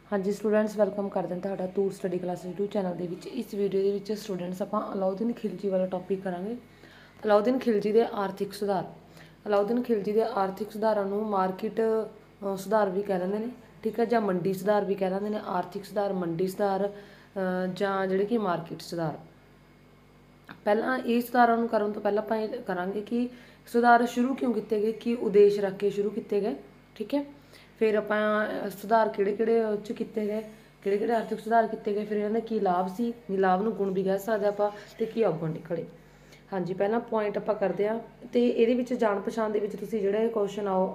हाँ जी students welcome करते हैं तुहाडा tour study class YouTube channel के विच। इस वीडियो के विच स्टूडेंट्स आपां अलाउद्दीन खिलजी वाला टॉपिक करांगे। अलाउद्दीन खिलजी के आर्थिक सुधार। अलाउद्दीन खिलजी के आर्थिक सुधारां नूं मार्केट सुधार भी कह देंदे ने, ठीक है, जां मंडी सुधार भी कह देंदे ने। आर्थिक सुधार, मंडी सुधार जां जिहड़े कि मार्केट सुधार। पहलां ये सुधारां नूं करन तो पहलां आपां ये करांगे कि सुधार शुरू क्यों किए गए, की उद्देश रख के शुरू किए गए, ठीक है। फिर आपां सुधार किहड़े किए गए, किहड़े आर्थिक सुधार किए गए, फिर इन्हां दे की लाभ सी, लाभ नूं गुण भी कह सकदे आपां, ते की अवगुण निकले। हाँ जी पहला पॉइंट आपां करदे हां ते इहदे विच जाण पछाण दे विच तुसीं जिहड़ा क्वेश्चन आओ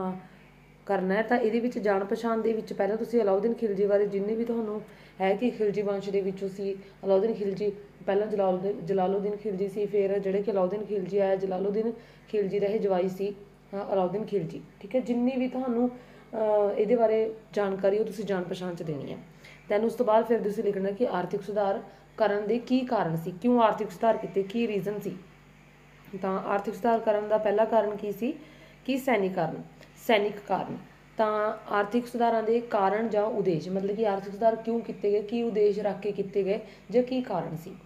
करना है तो ये जाण पछाण दे विच पहले तुसीं अलाउद्दीन खिलजी बारे जिन्ने भी तुहानूं है कि खिलजी वंश दे विचों सी अलाउद्दीन खिलजी, पहला जलालुद्दीन खिलजी सी, फिर जिहड़े कि अलाउद्दीन खिलजी आया, जलालुद्दीन खिलजी दा जवाई सी अलाउद्दीन खिलजी, ठीक है। जिन्नी भी तुहानूं ਇਹਦੇ ਬਾਰੇ ਜਾਣਕਾਰੀ ਉਹ ਤੁਸੀਂ ਜਾਣ ਪਛਾਣ 'ਚ ਦੇਣੀ ਹੈ। ਦੈਨ ਉਸ ਤੋਂ ਬਾਅਦ ਫਿਰ ਤੁਸੀਂ ਲਿਖਣਾ ਕਿ ਆਰਥਿਕ ਸੁਧਾਰ ਕਰਨ ਦੇ ਕੀ ਕਾਰਨ ਸੀ, ਕਿਉਂ ਆਰਥਿਕ ਸੁਧਾਰ ਕੀਤੇ, ਕੀ ਰੀਜ਼ਨ ਸੀ। ਤਾਂ ਆਰਥਿਕ ਸੁਧਾਰ ਕਰਨ ਦਾ ਪਹਿਲਾ ਕਾਰਨ ਕੀ ਸੀ ਕਿ ਸੈਨਿਕ ਕਾਰਨ। ਤਾਂ ਆਰਥਿਕ ਸੁਧਾਰਾਂ ਦੇ ਕਾਰਨ ਜਾਂ ਉਦੇਸ਼, ਮਤਲਬ ਕਿ ਆਰਥਿਕ ਸੁਧਾਰ ਕਿਉਂ ਕੀਤੇ ਗਏ, ਕੀ ਉਦੇਸ਼ ਰੱਖ ਕੇ ਕੀਤੇ ਗਏ ਜਾਂ ਕੀ ਕਾਰਨ ਸੀ।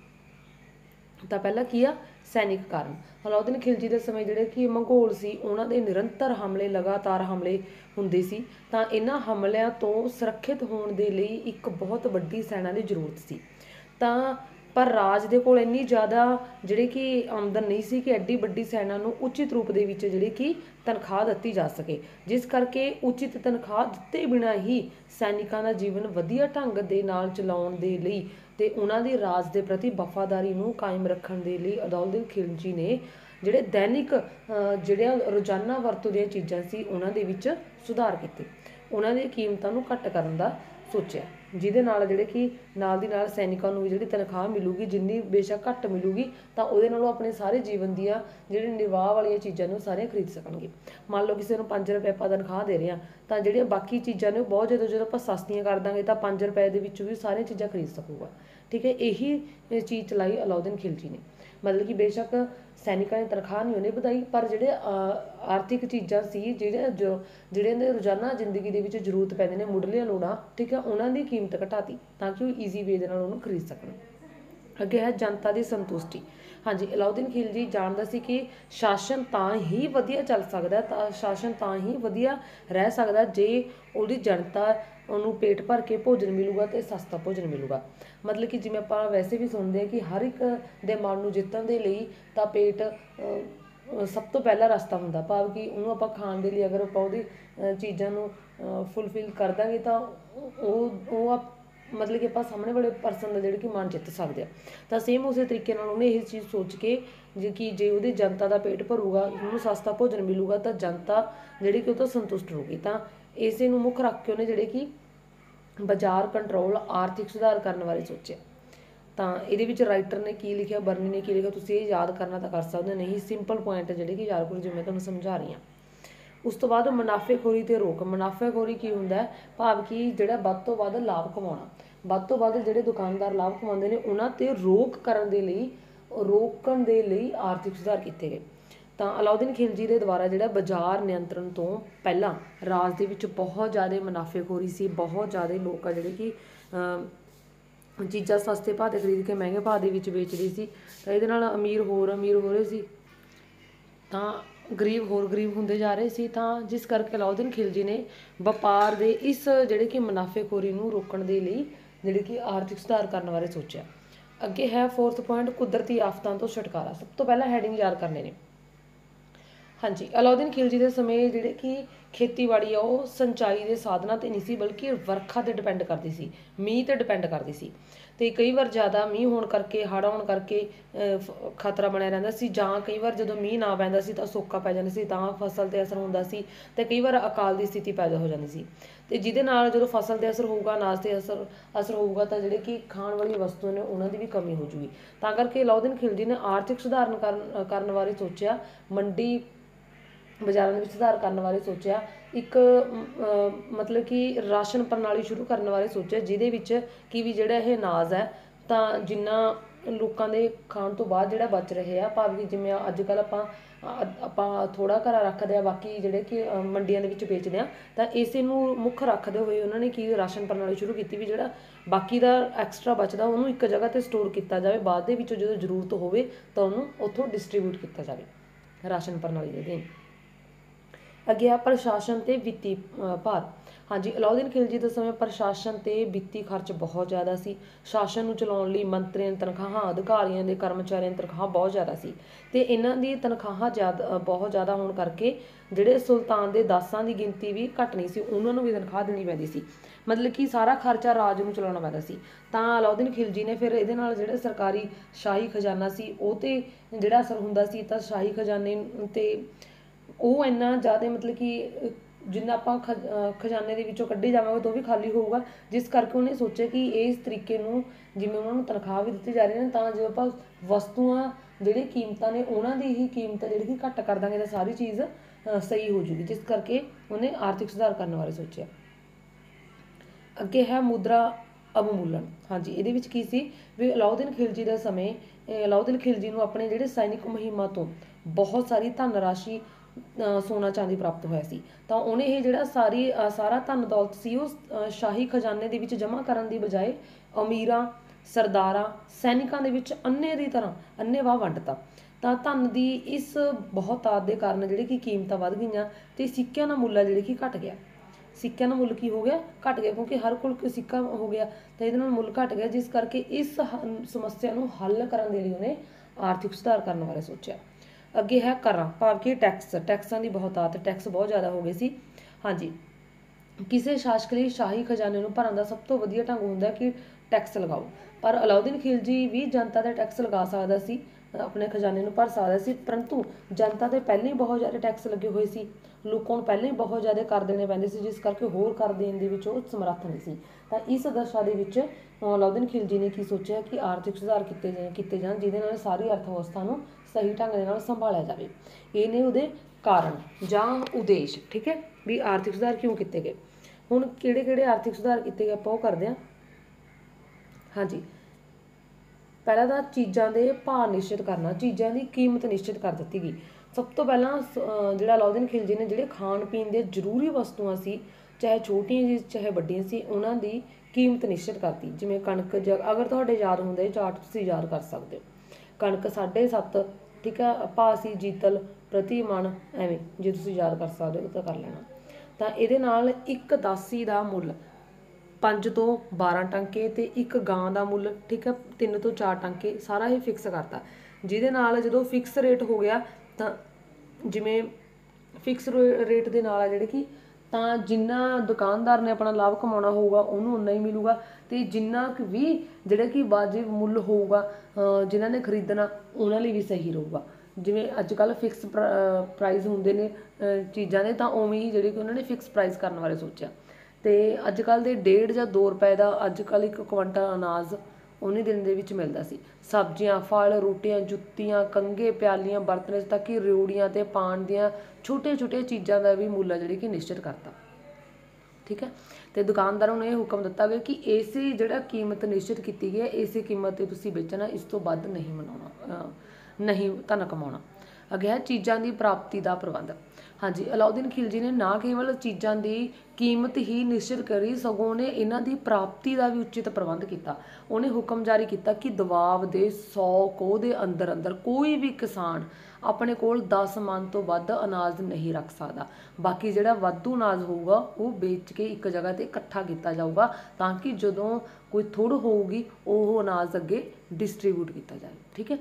ਤਾਂ ਪਹਿਲਾਂ ਕੀ ਆ, ਸੈਨਿਕ ਕਾਰਨ। ਅਲਾਉਦੀਨ ਖਿਲਜੀ ਦੇ ਸਮੇਂ ਜਿਹੜੇ ਕਿ ਮੰਗੋਲ ਸੀ ਉਹਨਾਂ ਦੇ ਨਿਰੰਤਰ ਹਮਲੇ, ਲਗਾਤਾਰ ਹਮਲੇ ਹੁੰਦੇ ਸੀ। ਤਾਂ ਇਹਨਾਂ ਹਮਲਿਆਂ ਤੋਂ ਸੁਰੱਖਿਅਤ ਹੋਣ ਦੇ ਲਈ ਇੱਕ ਬਹੁਤ ਵੱਡੀ ਸੈਨਾ ਦੀ ਜ਼ਰੂਰਤ ਸੀ। ਤਾਂ ਪਰ ਰਾਜ ਦੇ ਕੋਲ ਇੰਨੀ ਜ਼ਿਆਦਾ ਜਿਹੜੀ ਕਿ ਆਮਦਨ ਨਹੀਂ ਸੀ ਕਿ ਐਡੀ ਵੱਡੀ ਸੈਨਾ ਨੂੰ ਉਚਿਤ ਰੂਪ ਦੇ ਵਿੱਚ ਜਿਹੜੀ ਕਿ ਤਨਖਾਹ ਦਿੱਤੀ ਜਾ ਸਕੇ, ਜਿਸ ਕਰਕੇ ਉਚਿਤ ਤਨਖਾਹ ਦਿੱਤੇ ਬਿਨਾਂ ਹੀ ਸੈਨਿਕਾਂ ਦਾ ਜੀਵਨ ਵਧੀਆ ਢੰਗ ਦੇ ਨਾਲ ਚਲਾਉਣ ਦੇ ਲਈ ਤੇ ਉਹਨਾਂ ਦੀ ਰਾਜ ਦੇ ਪ੍ਰਤੀ ਵਫਾਦਾਰੀ ਨੂੰ ਕਾਇਮ ਰੱਖਣ ਦੇ ਲਈ ਅਲਾਉਦੀਨ ਖਿਲਜੀ ਨੇ ਜਿਹੜੇ ਦੈਨਿਕ ਜਿਹੜੀਆਂ ਰੋਜ਼ਾਨਾ ਵਰਤੋਂ ਦੀਆਂ ਚੀਜ਼ਾਂ ਸੀ ਉਹਨਾਂ ਦੇ ਵਿੱਚ ਸੁਧਾਰ ਕੀਤੇ, ਉਹਨਾਂ ਦੀਆਂ ਕੀਮਤਾਂ ਨੂੰ ਘੱਟ ਕਰਨ ਦਾ ਸੋਚਿਆ, ਜਿਹਦੇ ਨਾਲ ਜਿਹੜੇ ਕਿ ਨਾਲ ਦੀ ਨਾਲ ਸੈਨਿਕਾਂ ਨੂੰ ਵੀ ਜਿਹੜੀ ਤਨਖਾਹ ਮਿਲੂਗੀ, ਜਿੰਨੀ ਬੇਸ਼ੱਕ ਘੱਟ ਮਿਲੂਗੀ ਤਾਂ ਉਹਦੇ ਨਾਲੋਂ ਆਪਣੇ ਸਾਰੇ ਜੀਵਨ ਦੀਆਂ ਜਿਹੜੇ ਨਿਰਵਾਹ ਵਾਲੀਆਂ ਚੀਜ਼ਾਂ ਨੂੰ ਸਾਰੀਆਂ ਖਰੀਦ ਸਕਣਗੇ। ਮੰਨ ਲਓ ਕਿਸੇ ਨੂੰ 5 ਰੁਪਏ ਆਪਾਂ ਤਨਖਾਹ ਦੇ ਰਹੇ ਹਾਂ ਤਾਂ ਜਿਹੜੀਆਂ ਬਾਕੀ ਚੀਜ਼ਾਂ ਨੇ ਉਹ ਬਹੁਤ ਜਦੋਂ ਆਪਾਂ ਸਸਤੀਆਂ ਕਰ ਦਾਂਗੇ ਤਾਂ 5 ਰੁਪਏ ਦੇ ਵਿੱਚੋਂ ਵੀ ਸਾਰੀਆਂ ਚੀਜ਼ਾਂ ਖਰੀਦ ਸਕੂਗਾ, ਠੀਕ ਹੈ। ਇਹੀ ਚੀਜ਼ ਚਲਾਈ ਅਲਾਉਦੀਨ ਖਿਲਜੀ ਨੇ, ਮਤਲਬ ਕਿ ਬੇਸ਼ੱਕ ਸੈਨਿਕਾਂ ਦੀ ਤਨਖਾਹ ਨਹੀਂ ਉਹਨੇ ਵਧਾਈ, ਪਰ ਜਿਹੜੇ ਆਰਥਿਕ ਚੀਜ਼ਾਂ ਸੀ ਜਿਹੜਿਆਂ ਦੇ ਰੋਜ਼ਾਨਾ ਜ਼ਿੰਦਗੀ ਦੇ ਵਿੱਚ ਜ਼ਰੂਰਤ ਪੈਂਦੇ ਨੇ, ਮੁੱਢਲੀਆਂ ਲੋੜਾਂ, ਠੀਕ ਹੈ, ਉਹਨਾਂ ਦੀ ਕੀਮਤ ਘਟਾਤੀ ਤਾਂ ਕਿ ਉਹ ਈਜ਼ੀ ਵੇ ਦੇ ਨਾਲ ਉਹਨੂੰ ਖਰੀਦ ਸਕਣ। ਅੱਗੇ ਹੈ ਜਨਤਾ ਦੀ ਸੰਤੁਸ਼ਟੀ। ਹਾਂਜੀ ਅਲਾਉਦੀਨ ਖਿਲਜੀ ਜਾਣਦਾ ਸੀ ਕਿ ਸ਼ਾਸਨ ਤਾਂ ਹੀ ਵਧੀਆ ਚੱਲ ਸਕਦਾ, ਤਾਂ ਸ਼ਾਸਨ ਤਾਂ ਹੀ ਵਧੀਆ ਰਹਿ ਸਕਦਾ ਜੇ ਉਹਦੀ ਜਨਤਾ ਉਹਨੂੰ ਪੇਟ ਭਰ ਕੇ ਭੋਜਨ ਮਿਲੂਗਾ ਅਤੇ ਸਸਤਾ ਭੋਜਨ ਮਿਲੂਗਾ। ਮਤਲਬ ਕਿ ਜਿਵੇਂ ਆਪਾਂ ਵੈਸੇ ਵੀ ਸੁਣਦੇ ਹਾਂ ਕਿ ਹਰ ਇੱਕ ਦੇ ਮਨ ਨੂੰ ਜਿੱਤਣ ਦੇ ਲਈ ਤਾਂ ਪੇਟ ਸਭ ਤੋਂ ਪਹਿਲਾ ਰਸਤਾ ਹੁੰਦਾ, ਭਾਵ ਕਿ ਉਹਨੂੰ ਆਪਾਂ ਖਾਣ ਦੇ ਲਈ ਅਗਰ ਆਪਾਂ ਉਹਦੀ ਚੀਜ਼ਾਂ ਨੂੰ ਫੁੱਲਫਿਲ ਕਰ ਦਾਂਗੇ ਤਾਂ ਉਹ ਮਤਲਬ ਕਿ ਆਪਾਂ ਸਾਹਮਣੇ ਵਾਲੇ ਪਰਸਨ ਦਾ ਜਿਹੜੇ ਕਿ ਮਨ ਜਿੱਤ ਸਕਦੇ ਆ। ਤਾਂ ਸੇਮ ਉਸੇ ਤਰੀਕੇ ਨਾਲ ਉਹਨੇ ਇਹ ਚੀਜ਼ ਸੋਚ ਕੇ ਜੇ ਉਹਦੀ ਜਨਤਾ ਦਾ ਪੇਟ ਭਰੂਗਾ, ਉਹਨੂੰ ਸਸਤਾ ਭੋਜਨ ਮਿਲੂਗਾ ਤਾਂ ਜਨਤਾ ਜਿਹੜੀ ਕਿ ਉਹ ਤੋਂ ਸੰਤੁਸ਼ਟ ਰਹੂਗੀ। ਤਾਂ ਇਸੇ ਨੂੰ ਮੁੱਖ ਰੱਖ ਕੇ ਉਹਨੇ ਜਿਹੜੇ ਕਿ ਬਾਜ਼ਾਰ ਕੰਟਰੋਲ, ਆਰਥਿਕ ਸੁਧਾਰ ਕਰਨ ਬਾਰੇ ਸੋਚਿਆ। ਤਾਂ ਇਹਦੇ ਵਿੱਚ ਰਾਈਟਰ ਨੇ ਕੀ ਲਿਖਿਆ, ਬਰਨੀ ਨੇ ਕੀ ਲਿਖਿਆ, ਤੁਸੀਂ ਇਹ ਯਾਦ ਕਰਨਾ ਤਾਂ ਕਰ ਸਕਦੇ ਹੋ, ਨਹੀਂ ਸਿੰਪਲ ਪੁਆਇੰਟ ਜਿਹੜੇ ਕਿ ਯਾਦ ਕਰੋ ਜਿਵੇਂ ਮੈਂ ਤੁਹਾਨੂੰ ਸਮਝਾ ਰਹੀ ਹਾਂ। ਉਸ ਤੋਂ ਬਾਅਦ ਮੁਨਾਫੇਖੋਰੀ ਤੇ ਰੋਕ। ਮੁਨਾਫੇਖੋਰੀ ਕੀ ਹੁੰਦਾ, ਭਾਵ ਕਿ ਜਿਹੜਾ ਵੱਧ ਤੋਂ ਵੱਧ ਲਾਭ ਕਮਾਉਣਾ, ਵੱਧ ਤੋਂ ਵੱਧ ਜਿਹੜੇ ਦੁਕਾਨਦਾਰ ਲਾਭ ਕਮਾਉਂਦੇ ਨੇ ਉਹਨਾਂ ਤੇ ਰੋਕਣ ਦੇ ਲਈ ਆਰਥਿਕ ਸੁਧਾਰ ਕੀਤੇ ਗਏ। ਤਾਂ ਅਲਾਉਦੀਨ ਖਿਲਜੀ ਦੇ ਦੁਆਰਾ ਜਿਹੜਾ ਬਾਜ਼ਾਰ ਨਿਯੰਤਰਣ ਤੋਂ ਪਹਿਲਾਂ ਰਾਜ ਦੇ ਵਿੱਚ ਬਹੁਤ ਜ਼ਿਆਦਾ ਮੁਨਾਫੇਖੋਰੀ ਸੀ, ਬਹੁਤ ਜ਼ਿਆਦਾ ਲੋਕ ਆ ਜਿਹੜੇ ਕਿ ਚੀਜ਼ਾਂ ਸਸਤੇ ਭਾਅ 'ਤੇ ਖਰੀਦ ਕੇ ਮਹਿੰਗੇ ਭਾਅ ਦੇ ਵਿੱਚ ਵੇਚਦੇ ਸੀ। ਤਾਂ ਇਹਦੇ ਨਾਲ ਅਮੀਰ ਹੋ ਰਹੇ ਸੀ ਤਾਂ ਗਰੀਬ ਹੋਰ ਗਰੀਬ ਹੁੰਦੇ ਜਾ ਰਹੇ ਸੀ। ਤਾਂ ਜਿਸ ਕਰਕੇ ਅਲਾਉਦੀਨ ਖਿਲਜੀ ਨੇ ਵਪਾਰ ਦੇ ਇਸ ਜਿਹੜੇ ਕਿ ਮੁਨਾਫੇਖੋਰੀ ਨੂੰ ਰੋਕਣ ਦੇ ਲਈ ਜਿਹੜੇ ਕਿ ਆਰਥਿਕ ਸੁਧਾਰ ਕਰਨ ਬਾਰੇ ਸੋਚਿਆ। ਅੱਗੇ ਹੈ 4th ਪੁਆਇੰਟ, ਕੁਦਰਤੀ ਆਫਤਾਂ ਤੋਂ ਛੁਟਕਾਰਾ। ਸਭ ਤੋਂ ਪਹਿਲਾਂ ਹੈਡਿੰਗ ਯਾਦ ਕਰਨੇ ਨੇ। ਹਾਂਜੀ ਅਲਾਉਦੀਨ ਖਿਲਜੀ ਦੇ ਸਮੇਂ ਜਿਹੜੇ ਕਿ ਖੇਤੀਬਾੜੀ ਆ ਉਹ ਸਿੰਚਾਈ ਦੇ ਸਾਧਨਾਂ 'ਤੇ ਨਹੀਂ ਸੀ, ਬਲਕਿ ਵਰਖਾ 'ਤੇ ਡਿਪੈਂਡ ਕਰਦੀ ਸੀ, ਮੀਂਹ 'ਤੇ ਡਿਪੈਂਡ ਕਰਦੀ ਸੀ। ਅਤੇ ਕਈ ਵਾਰ ਜ਼ਿਆਦਾ ਮੀਂਹ ਹੋਣ ਕਰਕੇ, ਹੜ੍ਹ ਆਉਣ ਕਰਕੇ ਖਤਰਾ ਬਣਿਆ ਰਹਿੰਦਾ ਸੀ, ਜਾਂ ਕਈ ਵਾਰ ਜਦੋਂ ਮੀਂਹ ਨਾ ਪੈਂਦਾ ਸੀ ਤਾਂ ਸੋਕਾ ਪੈ ਜਾਂਦਾ ਸੀ, ਤਾਂ ਫਸਲ 'ਤੇ ਅਸਰ ਹੁੰਦਾ ਸੀ, ਅਤੇ ਕਈ ਵਾਰ ਅਕਾਲ ਦੀ ਸਥਿਤੀ ਪੈਦਾ ਹੋ ਜਾਂਦੀ ਸੀ। ਅਤੇ ਜਿਹਦੇ ਨਾਲ ਜਦੋਂ ਫਸਲ 'ਤੇ ਅਸਰ ਹੋਊਗਾ, ਅਨਾਜ 'ਤੇ ਅਸਰ ਹੋਊਗਾ ਤਾਂ ਜਿਹੜੇ ਕਿ ਖਾਣ ਵਾਲੀਆਂ ਵਸਤੂਆਂ ਨੇ ਉਹਨਾਂ ਦੀ ਵੀ ਕਮੀ ਹੋ ਜੂਗੀ। ਤਾਂ ਕਰਕੇ ਅਲਾਉਦੀਨ ਖਿਲਜੀ ਨੇ ਆਰਥਿਕ ਸੁਧਾਰਨ ਕਰਨ ਬਾਰੇ ਸੋਚਿਆ, ਮੰਡੀ ਬਾਜ਼ਾਰਾਂ ਦੇ ਵਿੱਚ ਸੁਧਾਰ ਕਰਨ ਬਾਰੇ ਸੋਚਿਆ, ਇੱਕ ਮਤਲਬ ਕਿ ਰਾਸ਼ਨ ਪ੍ਰਣਾਲੀ ਸ਼ੁਰੂ ਕਰਨ ਬਾਰੇ ਸੋਚਿਆ, ਜਿਹਦੇ ਵਿੱਚ ਕਿ ਵੀ ਜਿਹੜਾ ਇਹ ਅਨਾਜ ਹੈ ਤਾਂ ਜਿੰਨਾ ਲੋਕਾਂ ਦੇ ਖਾਣ ਤੋਂ ਬਾਅਦ ਜਿਹੜਾ ਬਚ ਰਹੇ ਆ, ਭਾਵ ਕਿ ਜਿਵੇਂ ਅੱਜ ਕੱਲ੍ਹ ਆਪਾਂ ਥੋੜ੍ਹਾ ਘਰਾਂ ਰੱਖਦੇ ਆ, ਬਾਕੀ ਜਿਹੜੇ ਕਿ ਮੰਡੀਆਂ ਦੇ ਵਿੱਚ ਵੇਚਦੇ ਆ, ਤਾਂ ਇਸੇ ਨੂੰ ਮੁੱਖ ਰੱਖਦੇ ਹੋਏ ਉਹਨਾਂ ਨੇ ਕੀ ਰਾਸ਼ਨ ਪ੍ਰਣਾਲੀ ਸ਼ੁਰੂ ਕੀਤੀ ਵੀ ਜਿਹੜਾ ਬਾਕੀ ਦਾ ਐਕਸਟਰਾ ਬਚਦਾ ਉਹਨੂੰ ਇੱਕ ਜਗ੍ਹਾ 'ਤੇ ਸਟੋਰ ਕੀਤਾ ਜਾਵੇ, ਬਾਅਦ ਦੇ ਵਿੱਚ ਜਦੋਂ ਜ਼ਰੂਰਤ ਹੋਵੇ ਤਾਂ ਉਹਨੂੰ ਉੱਥੋਂ ਡਿਸਟਰੀਬਿਊਟ ਕੀਤਾ ਜਾਵੇ ਰਾਸ਼ਨ ਪ੍ਰਣਾਲੀ ਦੇ ਅਧੀਨ। ਅੱਗੇ ਆ ਪ੍ਰਸ਼ਾਸਨ ਤੇ ਵਿੱਤੀ ਭਾਰ। ਹਾਂਜੀ, ਅਲਾਉਦੀਨ ਖਿਲਜੀ ਦੇ ਸਮੇਂ ਪ੍ਰਸ਼ਾਸਨ ਤੇ ਵਿੱਤੀ ਖਰਚ ਬਹੁਤ ਜ਼ਿਆਦਾ ਸੀ। ਸ਼ਾਸਨ ਨੂੰ ਚਲਾਉਣ ਲਈ ਮੰਤਰੀਆਂ ਦੀਆਂ ਤਨਖਾਹਾਂ, ਅਧਿਕਾਰੀਆਂ ਦੇ ਕਰਮਚਾਰੀਆਂ ਦੀ ਤਨਖਾਹ ਬਹੁਤ ਜ਼ਿਆਦਾ ਸੀ, ਤੇ ਇਹਨਾਂ ਦੀ ਤਨਖਾਹਾਂ ਬਹੁਤ ਜ਼ਿਆਦਾ ਹੋਣ ਕਰਕੇ ਜਿਹੜੇ ਸੁਲਤਾਨ ਦੇ ਦਾਸਾਂ ਦੀ ਗਿਣਤੀ ਵੀ ਘੱਟ ਨਹੀਂ ਸੀ, ਉਹਨਾਂ ਨੂੰ ਵੀ ਤਨਖਾਹ ਦੇਣੀ ਪੈਂਦੀ ਸੀ। ਮਤਲਬ ਕਿ ਸਾਰਾ ਖਰਚਾ ਰਾਜ ਨੂੰ ਚਲਾਉਣਾ ਪੈਂਦਾ ਸੀ। ਤਾਂ ਅਲਾਉਦੀਨ ਖਿਲਜੀ ਨੇ ਫਿਰ ਇਹਦੇ ਨਾਲ ਜਿਹੜਾ ਸਰਕਾਰੀ ਸ਼ਾਹੀ ਖਜ਼ਾਨਾ ਸੀ ਉਹ ਤੇ ਜਿਹੜਾ ਅਸਰ ਹੁੰਦਾ ਸੀ, ਤਾਂ ਸ਼ਾਹੀ ਖਜ਼ਾਨੇ ਤੇ ਉਹ ਇੰਨਾ ਜ਼ਿਆਦਾ ਮਤਲਬ ਕਿ ਜਿੰਨਾ ਆਪਾਂ ਖਜ਼ਾਨੇ ਦੇ ਵਿੱਚੋਂ ਕੱਢੀ ਜਾਵਾਂਗੇ ਤਾਂ ਉਹ ਵੀ ਖਾਲੀ ਹੋਊਗਾ, ਜਿਸ ਕਰਕੇ ਉਹਨੇ ਸੋਚਿਆ ਕਿ ਇਸ ਤਰੀਕੇ ਨੂੰ ਜਿਵੇਂ ਉਹਨਾਂ ਨੂੰ ਤਨਖਾਹ ਵੀ ਦਿੱਤੀ ਜਾ ਰਹੀ ਹੈ, ਤਾਂ ਜੇ ਆਪਾਂ ਵਸਤੂਆਂ ਜਿਹੜੀ ਕੀਮਤਾਂ ਨੇ ਉਹਨਾਂ ਦੀ ਹੀ ਕੀਮਤ ਜਿਹੜੀ ਕਿ ਘੱਟ ਕਰ ਦਾਂਗੇ ਤਾਂ ਸਾਰੀ ਚੀਜ਼ ਸਹੀ ਹੋ ਜੂਗੀ, ਜਿਸ ਕਰਕੇ ਉਹਨੇ ਆਰਥਿਕ ਸੁਧਾਰ ਕਰਨ ਬਾਰੇ ਸੋਚਿਆ। ਅੱਗੇ ਹੈ ਮੁਦਰਾ ਅਵਮੂਲਨ। ਹਾਂਜੀ, ਇਹਦੇ ਵਿੱਚ ਕੀ ਸੀ ਵੀ ਅਲਾਉਦੀਨ ਖਿਲਜੀ ਦੇ ਸਮੇਂ ਅਲਾਉਦੀਨ ਖਿਲਜੀ ਨੂੰ ਆਪਣੇ ਜਿਹੜੇ ਸੈਨਿਕ ਮੁਹਿੰਮਾਂ ਤੋਂ ਬਹੁਤ ਸਾਰੀ ਧਨ ਰਾਸ਼ੀ ਸੋਨਾ ਚਾਂਦੀ ਪ੍ਰਾਪਤ ਹੋਇਆ ਸੀ, ਤਾਂ ਉਹਨੇ ਇਹ ਜਿਹੜਾ ਸਾਰਾ ਧਨ ਦੌਲਤ ਸੀ ਉਹ ਸ਼ਾਹੀ ਖਜ਼ਾਨੇ ਦੇ ਵਿੱਚ ਜਮ੍ਹਾਂ ਕਰਨ ਦੀ ਬਜਾਏ ਅਮੀਰਾਂ, ਸਰਦਾਰਾਂ, ਸੈਨਿਕਾਂ ਦੇ ਵਿੱਚ ਅੰਨੇ ਦੀ ਤਰ੍ਹਾਂ ਅੰਨੇਵਾਹ ਵੰਡਤਾ। ਤਾਂ ਧਨ ਦੀ ਇਸ ਬਹੁਤਾਤ ਦੇ ਕਾਰਨ ਜਿਹੜੀ ਕਿ ਕੀਮਤਾਂ ਵੱਧ ਗਈਆਂ ਤੇ ਸਿੱਕਿਆਂ ਦਾ ਮੁੱਲ ਜਿਹੜੀ ਕਿ ਘਟ ਗਿਆ। ਸਿੱਕਿਆਂ ਦਾ ਮੁੱਲ ਕੀ ਹੋ ਗਿਆ? ਘਟ ਗਿਆ, ਕਿਉਂਕਿ ਹਰ ਕੋਲ ਸਿੱਕਾ ਹੋ ਗਿਆ ਤਾਂ ਇਹਦੇ ਨਾਲ ਮੁੱਲ ਘਟ ਗਿਆ, ਜਿਸ ਕਰਕੇ ਇਸ ਸਮੱਸਿਆ ਨੂੰ ਹੱਲ ਕਰਨ ਦੇ ਲਈ ਉਹਨੇ ਆਰਥਿਕ ਸੁਧਾਰ ਕਰਨ ਬਾਰੇ ਸੋਚਿਆ। ਅੱਗੇ ਹੈ ਕਰਾਂ, ਭਾਵ ਕਿ ਟੈਕਸਾਂ ਦੀ ਬਹੁਤਾਤ, ਟੈਕਸ ਬਹੁਤ ਜ਼ਿਆਦਾ ਹੋ ਗਏ ਸੀ। ਹਾਂਜੀ, ਕਿਸੇ ਸ਼ਾਸਕ ਲਈ ਸ਼ਾਹੀ ਖਜ਼ਾਨੇ ਨੂੰ ਭਰਨ ਦਾ ਸਭ ਤੋਂ ਵਧੀਆ ਢੰਗ ਹੁੰਦਾ ਕਿ ਟੈਕਸ ਲਗਾਓ, ਪਰ ਅਲਾਉਦੀਨ ਖਿਲਜੀ ਵੀ ਜਨਤਾ ਦੇ ਟੈਕਸ ਲਗਾ ਸਕਦਾ ਸੀ, ਆਪਣੇ ਖਜ਼ਾਨੇ ਨੂੰ ਭਰ ਸਕਦਾ ਸੀ, ਪਰੰਤੂ ਜਨਤਾ ਦੇ ਪਹਿਲਾਂ ਹੀ ਬਹੁਤ ਜ਼ਿਆਦਾ ਟੈਕਸ ਲੱਗੇ ਹੋਏ ਸੀ, ਲੋਕਾਂ ਨੂੰ ਪਹਿਲਾਂ ਹੀ ਬਹੁਤ ਜ਼ਿਆਦਾ ਕਰ ਦੇਣੇ ਪੈਂਦੇ ਸੀ, ਜਿਸ ਕਰਕੇ ਹੋਰ ਕਰ ਦੇਣ ਦੇ ਵਿੱਚ ਉਹ ਸਮਰੱਥ ਨਹੀਂ ਸੀ। ਤਾਂ ਇਸ ਦਸ਼ਾ ਦੇ ਵਿੱਚ ਅਲਾਉਦੀਨ ਖਿਲਜੀ ਨੇ ਕੀ ਸੋਚਿਆ ਕਿ ਆਰਥਿਕ ਸੁਧਾਰ ਕੀਤੇ ਜਾਣ, ਜਿਹਦੇ ਨਾਲ ਸਾਰੀ ਅਰਥ ਵਿਵਸਥਾ ਨੂੰ ਸਹੀ ਢੰਗ ਦੇ ਨਾਲ ਸੰਭਾਲਿਆ ਜਾਵੇ। ਇਹ ਨੇ ਉਹਦੇ ਕਾਰਨ ਜਾਂ ਉਦੇਸ਼। ਠੀਕ ਹੈ, ਵੀ ਆਰਥਿਕ ਸੁਧਾਰ ਕਿਉਂ ਕੀਤੇ ਗਏ। ਹੁਣ ਕਿਹੜੇ ਆਰਥਿਕ ਸੁਧਾਰ ਕੀਤੇ ਗਏ ਆਪਾਂ ਉਹ ਕਰਦੇ ਹਾਂ। ਹਾਂਜੀ, ਪਹਿਲਾਂ ਤਾਂ ਚੀਜ਼ਾਂ ਦੇ ਭਾਅ ਨਿਸ਼ਚਿਤ ਕਰਨਾ, ਚੀਜ਼ਾਂ ਦੀ ਕੀਮਤ ਨਿਸ਼ਚਿਤ ਕਰ ਦਿੱਤੀ ਗਈ। ਸਭ ਤੋਂ ਪਹਿਲਾਂ ਜਿਹੜਾ ਅਲਾਉਦੀਨ ਖਿਲਜੀ ਨੇ ਜਿਹੜੇ ਖਾਣ ਪੀਣ ਦੇ ਜ਼ਰੂਰੀ ਵਸਤੂਆਂ ਸੀ, ਚਾਹੇ ਛੋਟੀਆਂ ਸੀ ਚਾਹੇ ਵੱਡੀਆਂ ਸੀ, ਉਹਨਾਂ ਦੀ ਕੀਮਤ ਨਿਸ਼ਚਿਤ ਕਰਤੀ। ਜਿਵੇਂ ਕਣਕ, ਅਗਰ ਤੁਹਾਡੇ ਯਾਦ ਹੁੰਦਾ ਇਹ ਚਾਰਟ ਤੁਸੀਂ ਯਾਦ ਕਰ ਸਕਦੇ ਹੋ। ਕਣਕ 7.5, ਠੀਕ ਹੈ, ਭਾਅ ਸੀ ਜੀਤਲ ਪ੍ਰਤੀ ਮਣ, ਐਵੇਂ ਜੇ ਤੁਸੀਂ ਯਾਦ ਕਰ ਸਕਦੇ ਹੋ ਤਾਂ ਕਰ ਲੈਣਾ। ਤਾਂ ਇਹਦੇ ਨਾਲ ਇੱਕ ਦਾਸੀ ਦਾ ਮੁੱਲ 5 ਤੋਂ 12 ਟੰਕੇ ਤੇ ਇੱਕ ਗਾਂ ਦਾ ਮੁੱਲ, ਠੀਕ ਹੈ, 3 ਤੋਂ 4 ਟੰਕੇ, ਸਾਰਾ ਇਹ ਫਿਕਸ ਕਰਤਾ। ਜਿਹਦੇ ਨਾਲ ਜਦੋਂ ਫਿਕਸ ਰੇਟ ਹੋ ਗਿਆ ਤਾਂ ਜਿਵੇਂ ਫਿਕਸ ਰੇਟ ਦੇ ਨਾਲ ਆ ਜਿਹੜੇ ਕਿ ਤਾਂ ਜਿੰਨਾ ਦੁਕਾਨਦਾਰ ਨੇ ਆਪਣਾ ਲਾਭ ਕਮਾਉਣਾ ਹੋਊਗਾ ਉਹਨੂੰ ਉਨਾ ਹੀ ਮਿਲੂਗਾ, ਤੇ ਜਿੰਨਾ ਕੁ ਵੀ ਜਿਹੜਾ ਕਿ ਵਾਜਿਬ ਮੁੱਲ ਹੋਊਗਾ ਜਿਨ੍ਹਾਂ ਨੇ ਖਰੀਦਣਾ ਉਹਨਾਂ ਲਈ ਵੀ ਸਹੀ ਰਹੂਗਾ। ਜਿਵੇਂ ਅੱਜ ਕੱਲ੍ਹ ਫਿਕਸ ਪ੍ਰਾਈਸ ਹੁੰਦੇ ਨੇ ਚੀਜ਼ਾਂ ਦੇ, ਤਾਂ ਉਵੇਂ ਹੀ ਜਿਹੜੇ ਕਿ ਉਹਨਾਂ ਨੇ ਫਿਕਸ ਪ੍ਰਾਈਸ ਕਰਨ ਬਾਰੇ ਸੋਚਿਆ। ਤੇ ਅੱਜ ਕੱਲ੍ਹ ਦੇ 1.5 ਜਾਂ 2 ਰੁਪਏ ਦਾ ਅੱਜ ਕੱਲ੍ਹ ਇੱਕ ਕੁਆਂਟਲ ਅਨਾਜ ਉਹਨੇ ਦਿਨ ਦੇ ਵਿੱਚ ਮਿਲਦਾ ਸੀ। ਸਬਜ਼ੀਆਂ, ਫਲ, ਰੋਟੀਆਂ, ਜੁੱਤੀਆਂ, ਕੰਘੇ, ਪਿਆਲੀਆਂ, ਬਰਤਨ ਤੱਕ ਕਿ ਰਿਉੜੀਆਂ ਤੇ ਪਾਣ ਦੀਆਂ ਛੋਟੀਆਂ ਚੀਜ਼ਾਂ ਦਾ ਵੀ ਮੁੱਲ ਜਿਹੜੀ ਕਿ ਨਿਸ਼ਚਿਤ ਕਰਤਾ। ਠੀਕ ਹੈ, ਤੇ ਦੁਕਾਨਦਾਰਾਂ ਨੂੰ ਇਹ ਹੁਕਮ ਦਿੱਤਾ ਗਿਆ ਕਿ ਇਸੇ ਜਿਹੜਾ ਕੀਮਤ ਨਿਸ਼ਚਿਤ ਕੀਤੀ ਗਈ ਹੈ ਇਸੇ ਕੀਮਤ 'ਤੇ ਤੁਸੀਂ ਵੇਚਣਾ, ਇਸ ਤੋਂ ਵੱਧ ਨਹੀਂ ਨਹੀਂ ਧਨ ਕਮਾਉਣਾ। ਅੱਗੇ ਹੈ ਚੀਜ਼ਾਂ ਦੀ ਪ੍ਰਾਪਤੀ ਦਾ ਪ੍ਰਬੰਧ। ਹਾਂਜੀ, ਅਲਾਉਦੀਨ ਖਿਲਜੀ ਨੇ ਨਾ ਕੇਵਲ ਚੀਜ਼ਾਂ ਦੀ ਕੀਮਤ ਹੀ ਨਿਸ਼ਚਿਤ ਕਰੀ, ਸਗੋਂ ਉਹਨੇ ਇਹਨਾਂ ਦੀ ਪ੍ਰਾਪਤੀ ਦਾ ਵੀ ਉਚਿਤ ਪ੍ਰਬੰਧ ਕੀਤਾ। ਉਹਨੇ ਹੁਕਮ ਜਾਰੀ ਕੀਤਾ ਕਿ ਦੁਆਬ ਦੇ 100 ਕੋਹ ਦੇ ਅੰਦਰ ਕੋਈ ਵੀ ਕਿਸਾਨ ਆਪਣੇ ਕੋਲ 10 ਮਣ ਤੋਂ ਵੱਧ ਅਨਾਜ ਨਹੀਂ ਰੱਖ ਸਕਦਾ। ਬਾਕੀ ਜਿਹੜਾ ਵਾਧੂ ਅਨਾਜ ਹੋਊਗਾ ਉਹ ਵੇਚ ਕੇ ਇੱਕ ਜਗ੍ਹਾ 'ਤੇ ਇਕੱਠਾ ਕੀਤਾ ਜਾਊਗਾ, ਤਾਂ ਕਿ ਜਦੋਂ ਕੋਈ ਥੁੜ ਹੋਊਗੀ ਉਹ ਅਨਾਜ ਅੱਗੇ ਡਿਸਟਰੀਬਿਊਟ ਕੀਤਾ ਜਾਵੇ। ਠੀਕ ਹੈ,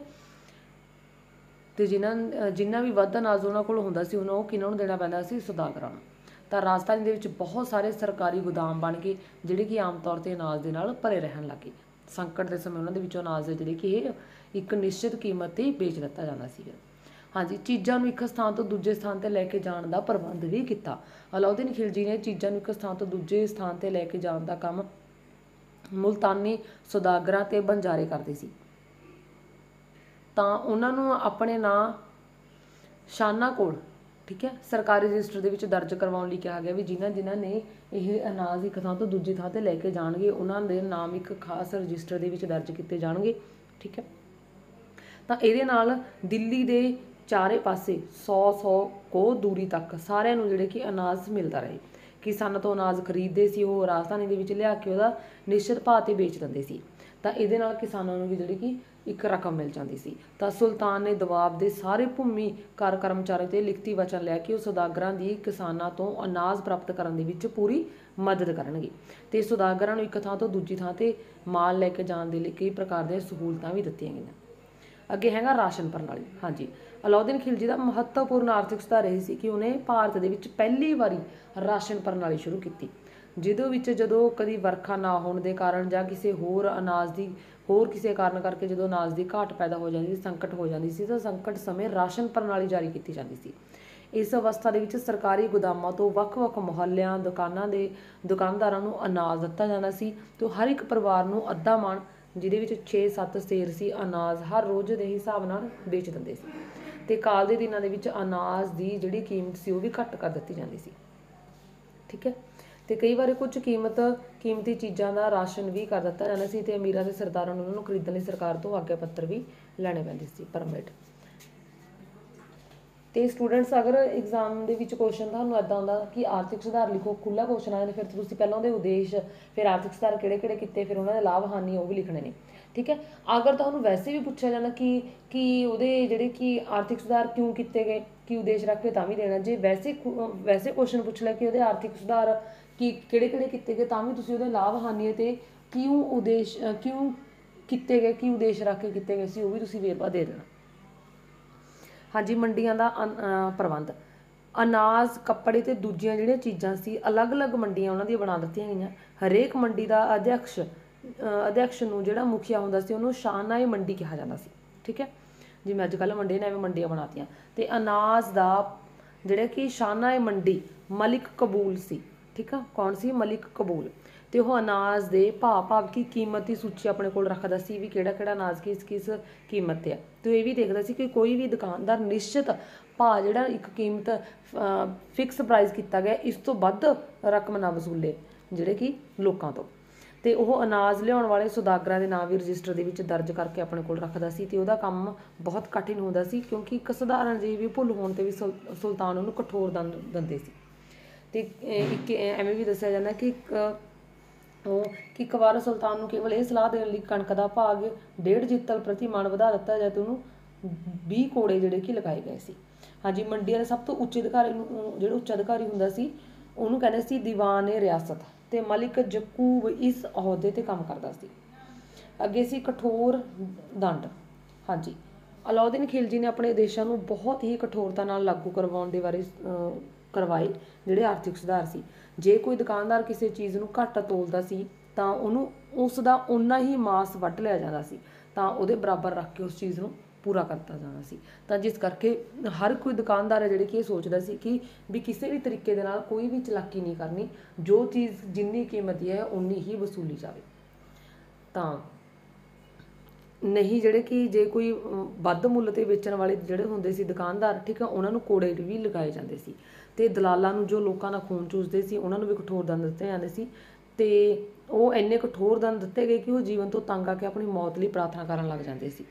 ਤੇ ਜਿੰਨਾ ਵੀ ਵੱਧ ਅਨਾਜ ਉਹਨਾਂ ਕੋਲ ਹੁੰਦਾ ਸੀ ਉਹ ਕਿਹਨਾਂ ਨੂੰ ਦੇਣਾ ਪੈਂਦਾ ਸੀ? ਸੁਦਾਗਰਾਂ ਨੂੰ। ਤਾਂ ਰਾਜਧਾਨੀ ਦੇ ਵਿੱਚ ਬਹੁਤ ਸਾਰੇ ਸਰਕਾਰੀ ਗੋਦਾਮ ਬਣ ਗਏ ਜਿਹੜੇ ਕਿ ਆਮ ਤੌਰ 'ਤੇ ਅਨਾਜ ਦੇ ਨਾਲ ਭਰੇ ਰਹਿਣ ਲੱਗੇ। ਸੰਕਟ ਦੇ ਸਮੇਂ ਉਹਨਾਂ ਦੇ ਵਿੱਚੋਂ ਅਨਾਜ ਜਿਹੜੇ ਕਿ ਇਹ ਇੱਕ ਨਿਸ਼ਚਿਤ ਕੀਮਤ 'ਤੇ ਵੇਚ ਦਿੱਤਾ ਜਾਂਦਾ ਸੀਗਾ। ਹਾਂਜੀ, ਚੀਜ਼ਾਂ ਨੂੰ ਇੱਕ ਸਥਾਨ ਤੋਂ ਦੂਜੇ ਸਥਾਨ 'ਤੇ ਲੈ ਕੇ ਜਾਣ ਦਾ ਪ੍ਰਬੰਧ ਵੀ ਕੀਤਾ। ਅਲਾਉਦੀਨ ਖਿਲਜੀ ਨੇ ਚੀਜ਼ਾਂ ਨੂੰ ਇੱਕ ਸਥਾਨ ਤੋਂ ਦੂਜੇ ਸਥਾਨ 'ਤੇ ਲੈ ਕੇ ਜਾਣ ਦਾ ਕੰਮ ਮੁਲਤਾਨੀ ਸੁਦਾਗਰਾਂ ਤੇ ਬੰਜਾਰੇ ਕਰਦੇ ਸੀ। ਤਾਂ ਉਹਨਾਂ ਨੂੰ ਆਪਣੇ ਨਾਂ ਸ਼ਾਨਾਂ ਕੋਲ, ਠੀਕ ਹੈ, ਸਰਕਾਰੀ ਰਜਿਸਟਰ ਦੇ ਵਿੱਚ ਦਰਜ ਕਰਵਾਉਣ ਲਈ ਕਿਹਾ ਗਿਆ ਵੀ ਜਿਨ੍ਹਾਂ ਨੇ ਇਹ ਅਨਾਜ ਇੱਕ ਥਾਂ ਤੋਂ ਦੂਜੀ ਥਾਂ 'ਤੇ ਲੈ ਕੇ ਜਾਣਗੇ ਉਹਨਾਂ ਦੇ ਨਾਮ ਇੱਕ ਖਾਸ ਰਜਿਸਟਰ ਦੇ ਵਿੱਚ ਦਰਜ ਕੀਤੇ ਜਾਣਗੇ। ਠੀਕ ਹੈ। ਤਾਂ ਇਹਦੇ ਨਾਲ ਦਿੱਲੀ ਦੇ ਚਾਰੇ ਪਾਸੇ 100 ਕੋਹ ਦੂਰੀ ਤੱਕ ਸਾਰਿਆਂ ਨੂੰ ਜਿਹੜੇ ਕਿ ਅਨਾਜ ਮਿਲਦਾ ਰਹੇ। ਕਿਸਾਨਾਂ ਤੋਂ ਅਨਾਜ ਖਰੀਦਦੇ ਸੀ, ਉਹ ਰਾਜਧਾਨੀ ਦੇ ਵਿੱਚ ਲਿਆ ਕੇ ਉਹਦਾ ਨਿਸ਼ਚਿਤ ਭਾਅ 'ਤੇ ਵੇਚ ਦਿੰਦੇ ਸੀ। ਤਾਂ ਇਹਦੇ ਨਾਲ ਕਿਸਾਨਾਂ ਨੂੰ ਵੀ ਜਿਹੜੀ ਕਿ ਇੱਕ ਰਕਮ ਮਿਲ ਜਾਂਦੀ ਸੀ। ਤਾਂ ਸੁਲਤਾਨ ਨੇ ਦਵਾਬ ਦੇ ਸਾਰੇ ਭੂਮੀ ਕਾਰ ਕਰਮਚਾਰੀਆਂ 'ਤੇ ਲਿਖਤੀ ਵਚਨ ਲਿਆ ਕਿ ਉਹ ਸੌਦਾਗਰਾਂ ਦੀ ਕਿਸਾਨਾਂ ਤੋਂ ਅਨਾਜ ਪ੍ਰਾਪਤ ਕਰਨ ਦੇ ਵਿੱਚ ਪੂਰੀ ਮਦਦ ਕਰਨਗੇ ਅਤੇ ਸੌਦਾਗਰਾਂ ਨੂੰ ਇੱਕ ਥਾਂ ਤੋਂ ਦੂਜੀ ਥਾਂ 'ਤੇ ਮਾਲ ਲੈ ਕੇ ਜਾਣ ਦੇ ਲਈ ਕਈ ਪ੍ਰਕਾਰ ਦੀਆਂ ਸਹੂਲਤਾਂ ਵੀ ਦਿੱਤੀਆਂ ਗਈਆਂ। ਅੱਗੇ ਹੈਗਾ ਰਾਸ਼ਨ ਪ੍ਰਣਾਲੀ। ਹਾਂਜੀ, ਅਲਾਉਦੀਨ ਖਿਲਜੀ ਦਾ ਮਹੱਤਵਪੂਰਨ ਆਰਥਿਕ ਸੁਧਾਰ ਇਹ ਸੀ ਕਿ ਉਹਨੇ ਭਾਰਤ ਦੇ ਵਿੱਚ ਪਹਿਲੀ ਵਾਰੀ ਰਾਸ਼ਨ ਪ੍ਰਣਾਲੀ ਸ਼ੁਰੂ ਕੀਤੀ, ਜਿਹਦੇ ਵਿੱਚ ਜਦੋਂ ਕਦੀ ਵਰਖਾ ਨਾ ਹੋਣ ਦੇ ਕਾਰਨ ਜਾਂ ਕਿਸੇ ਹੋਰ ਕਿਸੇ ਕਾਰਨ ਕਰਕੇ ਜਦੋਂ ਅਨਾਜ ਦੀ ਘਾਟ ਪੈਦਾ ਹੋ ਜਾਂਦੀ ਸੀ, ਸੰਕਟ ਹੋ ਜਾਂਦੀ ਸੀ, ਤਾਂ ਸੰਕਟ ਸਮੇਂ ਰਾਸ਼ਨ ਪ੍ਰਣਾਲੀ ਜਾਰੀ ਕੀਤੀ ਜਾਂਦੀ ਸੀ। ਇਸ ਅਵਸਥਾ ਦੇ ਵਿੱਚ ਸਰਕਾਰੀ ਗੋਦਾਮਾਂ ਤੋਂ ਵੱਖ-ਵੱਖ ਮੁਹੱਲਿਆਂ ਦੁਕਾਨਦਾਰਾਂ ਨੂੰ ਅਨਾਜ ਦਿੱਤਾ ਜਾਂਦਾ ਸੀ ਅਤੇ ਹਰ ਇੱਕ ਪਰਿਵਾਰ ਨੂੰ ਅੱਧਾ ਮਣ, ਜਿਹਦੇ ਵਿੱਚ 6-7 ਸੇਰ ਸੀ, ਅਨਾਜ ਹਰ ਰੋਜ਼ ਦੇ ਹਿਸਾਬ ਨਾਲ ਵੇਚ ਦਿੰਦੇ ਸੀ। ਅਤੇ ਕਾਲ ਦੇ ਦਿਨਾਂ ਦੇ ਵਿੱਚ ਅਨਾਜ ਦੀ ਜਿਹੜੀ ਕੀਮਤ ਸੀ ਉਹ ਵੀ ਘੱਟ ਕਰ ਦਿੱਤੀ ਜਾਂਦੀ ਸੀ। ਠੀਕ ਹੈ, ਅਤੇ ਕਈ ਵਾਰ ਕੁਝ ਕੀਮਤੀ ਚੀਜ਼ਾਂ ਦਾ ਰਾਸ਼ਨ ਵੀ ਕਰ ਦਿੱਤਾ ਜਾਂਦਾ ਸੀ ਅਤੇ ਅਮੀਰਾਂ ਦੇ ਸਰਦਾਰਾਂ ਨੂੰ ਉਹਨਾਂ ਨੂੰ ਖਰੀਦਣ ਲਈ ਸਰਕਾਰ ਤੋਂ ਆਗਿਆ ਪੱਤਰ ਵੀ ਲੈਣੇ ਪੈਂਦੇ ਸੀ, ਪਰਮਿਟ। ਅਤੇ ਸਟੂਡੈਂਟਸ, ਅਗਰ ਐਗਜ਼ਾਮ ਦੇ ਵਿੱਚ ਕੁਐਸਚਨ ਤੁਹਾਨੂੰ ਇੱਦਾਂ ਆਉਂਦਾ ਕਿ ਆਰਥਿਕ ਸੁਧਾਰ ਲਿਖੋ, ਖੁੱਲ੍ਹਾ ਕੁਐਸਚਨ ਆ ਜਾਂਦਾ, ਫਿਰ ਤੁਸੀਂ ਪਹਿਲਾਂ ਉਹਦੇ ਉਦੇਸ਼, ਫਿਰ ਆਰਥਿਕ ਸੁਧਾਰ ਕਿਹੜੇ ਕੀਤੇ, ਫਿਰ ਉਹਨਾਂ ਦੇ ਲਾਭ ਹਾਨੀ ਉਹ ਵੀ ਲਿਖਣੇ ਨੇ। ਠੀਕ ਹੈ, ਅਗਰ ਤੁਹਾਨੂੰ ਵੈਸੇ ਵੀ ਪੁੱਛਿਆ ਜਾਂਦਾ ਕਿ ਉਹਦੇ ਜਿਹੜੇ ਕਿ ਆਰਥਿਕ ਸੁਧਾਰ ਕਿਉਂ ਕੀਤੇ ਗਏ, ਕੀ ਉਦੇਸ਼ ਰੱਖ ਕੇ, ਤਾਂ ਵੀ ਦੇਣਾ। ਜੇ ਵੈਸੇ ਕੁਐਸਚਨ ਪੁੱਛ ਲਿਆ ਕਿ ਉਹਦੇ ਆਰਥਿਕ ਸੁਧਾਰ ਕਿਹੜੇ ਕੀਤੇ ਗਏ, ਤਾਂ ਵੀ ਤੁਸੀਂ ਉਹਦੇ ਲਾਭ ਹਾਨੀ ਅਤੇ ਕਿਉਂ ਕੀਤੇ ਗਏ, ਕੀ ਉਦੇਸ਼ ਰੱਖ ਕੇ ਕੀਤੇ ਗਏ ਸੀ, ਉਹ ਵੀ ਤੁਸੀਂ ਵੇਰਵਾ ਦੇ ਦੇਣਾ। ਹਾਂਜੀ, ਮੰਡੀਆਂ ਦਾ ਪ੍ਰਬੰਧ। ਅਨਾਜ, ਕੱਪੜੇ ਅਤੇ ਦੂਜੀਆਂ ਜਿਹੜੀਆਂ ਚੀਜ਼ਾਂ ਸੀ, ਅਲੱਗ-ਅਲੱਗ ਮੰਡੀਆਂ ਉਹਨਾਂ ਦੀਆਂ ਬਣਾ ਦਿੱਤੀਆਂ ਗਈਆਂ। ਹਰੇਕ ਮੰਡੀ ਦਾ ਅਧਿਅਕਸ਼ ਨੂੰ ਜਿਹੜਾ ਮੁਖੀਆ ਹੁੰਦਾ ਸੀ, ਉਹਨੂੰ ਸ਼ਾਹਨਾਏ ਮੰਡੀ ਕਿਹਾ ਜਾਂਦਾ ਸੀ। ਠੀਕ ਹੈ, ਜਿਵੇਂ ਅੱਜ ਕੱਲ੍ਹ ਮੰਡੀ ਨੇ ਐਵੇਂ ਮੰਡੀਆਂ ਬਣਾਤੀਆਂ। ਅਤੇ ਅਨਾਜ ਦਾ ਜਿਹੜਾ ਕਿ ਸ਼ਾਹਨਾਏ ਮੰਡੀ ਮਲਿਕ ਕਬੂਲ ਸੀ। ਠੀਕ ਆ, ਕੌਣ ਸੀ? ਮਲਿਕ ਕਬੂਲ। ਅਤੇ ਉਹ ਅਨਾਜ ਦੇ ਭਾਵ ਕਿ ਕੀਮਤ ਦੀ ਸੂਚੀ ਆਪਣੇ ਕੋਲ ਰੱਖਦਾ ਸੀ ਵੀ ਕਿਹੜਾ ਅਨਾਜ ਕਿਸ ਕੀਮਤ 'ਤੇ ਆ। ਅਤੇ ਇਹ ਵੀ ਦੇਖਦਾ ਸੀ ਕਿ ਕੋਈ ਵੀ ਦੁਕਾਨਦਾਰ ਨਿਸ਼ਚਿਤ ਭਾਅ ਜਿਹੜਾ ਇੱਕ ਕੀਮਤ ਫਿਕਸ ਪ੍ਰਾਈਸ ਕੀਤਾ ਗਿਆ, ਇਸ ਤੋਂ ਵੱਧ ਰਕਮ ਨਾ ਵਸੂਲੇ ਜਿਹੜੇ ਕਿ ਲੋਕਾਂ ਤੋਂ। ਅਤੇ ਉਹ ਅਨਾਜ ਲਿਆਉਣ ਵਾਲੇ ਸੌਦਾਗਰਾਂ ਦੇ ਨਾਂ ਵੀ ਰਜਿਸਟਰ ਦੇ ਵਿੱਚ ਦਰਜ ਕਰਕੇ ਆਪਣੇ ਕੋਲ ਰੱਖਦਾ ਸੀ। ਅਤੇ ਉਹਦਾ ਕੰਮ ਬਹੁਤ ਕਠਿਨ ਹੁੰਦਾ ਸੀ, ਕਿਉਂਕਿ ਇੱਕ ਸਧਾਰਨ ਜਿਹੀ ਵੀ ਭੁੱਲ ਹੋਣ 'ਤੇ ਵੀ ਸੁਲਤਾਨ ਉਹਨੂੰ ਕਠੋਰ ਦੰਡ ਦਿੰਦੇ ਸੀ। ਅਤੇ ਇੱਕ ਐਵੇਂ ਵੀ ਦੱਸਿਆ ਜਾਂਦਾ ਕਿ ਇੱਕ ਵਾਰ ਸੁਲਤਾਨ ਨੂੰ ਕੇਵਲ ਇਹ ਸਲਾਹ ਦੇਣ ਲਈ ਕਣਕ ਦਾ ਭਾਗ 1.5 ਜਿੱਤਲ ਪ੍ਰਤੀ ਮਣ ਵਧਾ ਦਿੱਤਾ ਜਾਏ, ਅਤੇ ਉਹਨੂੰ 20 ਕੋੜੇ ਜਿਹੜੇ ਕਿ ਲਗਾਏ ਗਏ ਸੀ। ਹਾਂਜੀ, ਮੰਡੀਆਂ ਦੇ ਸਭ ਤੋਂ ਉੱਚ ਅਧਿਕਾਰੀ ਨੂੰ, ਜਿਹੜਾ ਉੱਚ ਅਧਿਕਾਰੀ ਹੁੰਦਾ ਸੀ, ਉਹਨੂੰ ਕਹਿੰਦੇ ਸੀ ਦੀਵਾਨ-ਏ-ਰਿਆਸਤ, ਅਤੇ ਮਲਿਕ ਯਕੂਬ ਇਸ ਅਹੁਦੇ 'ਤੇ ਕੰਮ ਕਰਦਾ ਸੀ। ਅੱਗੇ ਸੀ ਕਠੋਰ ਦੰਡ। ਹਾਂਜੀ, ਅਲਾਉਦੀਨ ਖਿਲਜੀ ਨੇ ਆਪਣੇ ਆਦੇਸ਼ਾਂ ਨੂੰ ਬਹੁਤ ਹੀ ਕਠੋਰਤਾ ਨਾਲ ਲਾਗੂ ਕਰਵਾਉਣ ਦੇ ਬਾਰੇ ਕਰਵਾਏ ਜਿਹੜੇ ਆਰਥਿਕ ਸੁਧਾਰ ਸੀ। ਜੇ ਕੋਈ ਦੁਕਾਨਦਾਰ ਕਿਸੇ ਚੀਜ਼ ਨੂੰ ਘੱਟ ਤੋਲਦਾ ਸੀ, ਤਾਂ ਉਹਨੂੰ ਉਸ ਦਾ ਓਨਾ ਹੀ ਮਾਸ ਵੱਢ ਲਿਆ ਜਾਂਦਾ ਸੀ, ਤਾਂ ਉਹਦੇ ਬਰਾਬਰ ਰੱਖ ਕੇ ਉਸ ਚੀਜ਼ ਨੂੰ ਪੂਰਾ ਕਰਤਾ ਜਾਣਾ ਸੀ। ਤਾਂ ਜਿਸ ਕਰਕੇ ਹਰ ਕੋਈ ਦੁਕਾਨਦਾਰ ਹੈ ਜਿਹੜੇ ਕਿ ਇਹ ਸੋਚਦਾ ਸੀ ਕਿ ਵੀ ਕਿਸੇ ਵੀ ਤਰੀਕੇ ਦੇ ਨਾਲ ਕੋਈ ਵੀ ਚਲਾਕੀ ਨਹੀਂ ਕਰਨੀ, ਜੋ ਚੀਜ਼ ਜਿੰਨੀ ਕੀਮਤ ਦੀ ਹੈ ਉਨੀ ਹੀ ਵਸੂਲੀ ਜਾਵੇ। ਤਾਂ ਨਹੀਂ, ਜਿਹੜੇ ਕਿ ਜੇ ਕੋਈ ਵੱਧ ਮੁੱਲ 'ਤੇ ਵੇਚਣ ਵਾਲੇ ਜਿਹੜੇ ਹੁੰਦੇ ਸੀ ਦੁਕਾਨਦਾਰ, ਠੀਕ ਆ, ਉਹਨਾਂ ਨੂੰ ਕੋੜੇ ਵੀ ਲਗਾਏ ਜਾਂਦੇ ਸੀ। ਅਤੇ ਦਲਾਲਾਂ ਨੂੰ, ਜੋ ਲੋਕਾਂ ਦਾ ਖੂਨ ਚੂਸਦੇ ਸੀ, ਉਹਨਾਂ ਨੂੰ ਵੀ ਕਠੋਰ ਦੰਡ ਦਿੱਤੇ ਜਾਂਦੇ ਸੀ। ਅਤੇ ਉਹ ਇੰਨੇ ਕਠੋਰ ਦੰਡ ਦਿੱਤੇ ਗਏ ਕਿ ਉਹ ਜੀਵਨ ਤੋਂ ਤੰਗ ਆ ਕੇ ਆਪਣੀ ਮੌਤ ਲਈ ਪ੍ਰਾਰਥਨਾ ਕਰਨ ਲੱਗ ਜਾਂਦੇ ਸੀ।